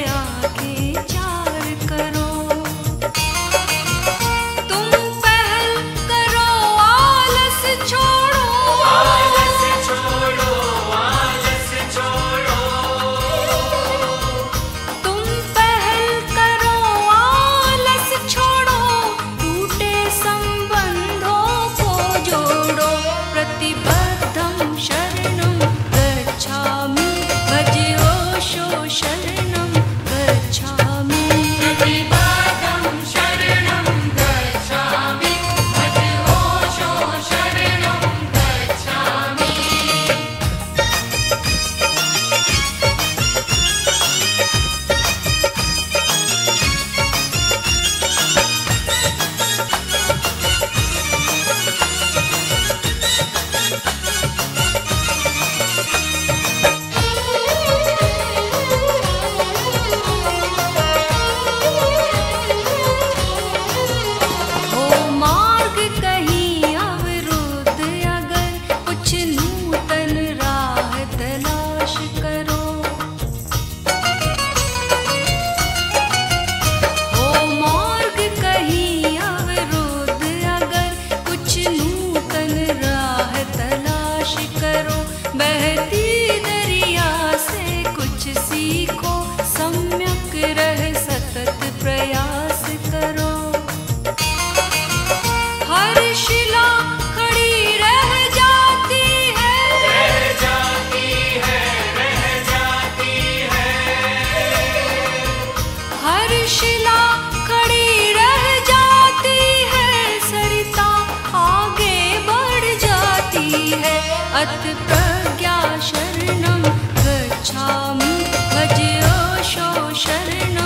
आंखें चार करो। तुम पहल करो आलस छोड़ो, आलस छोड़ो, आलस छोड़ो। तुम पहल करो आलस छोड़ो, टूटे संबंधों को जोड़ो। प्रतिबद्धं शरणं गच्छामि, भजे ओशो शरणं गच्छामि। प्रतिपदं शरणं गच्छामि, भजे ओशो शरणं गच्छामि। हो मार्ग कहीं अवरुद्ध अगर, कुछ नूतन राह तलाश करो। हो मार्ग कहीं अवरुद्ध अगर, कुछ नूतन राह तलाश करो। बहती दरिया से कुछ सीखो, सम्यक रह सतत प्रयास करो। हर शिला खड़ी रह जाती है, रह जाती है, रह जाती है। हर शिला खड़ी रह जाती है, सरिता आगे बढ़ जाती है। अत प्रज्ञा शरणं गच्छामि, भजे ओशो शरणं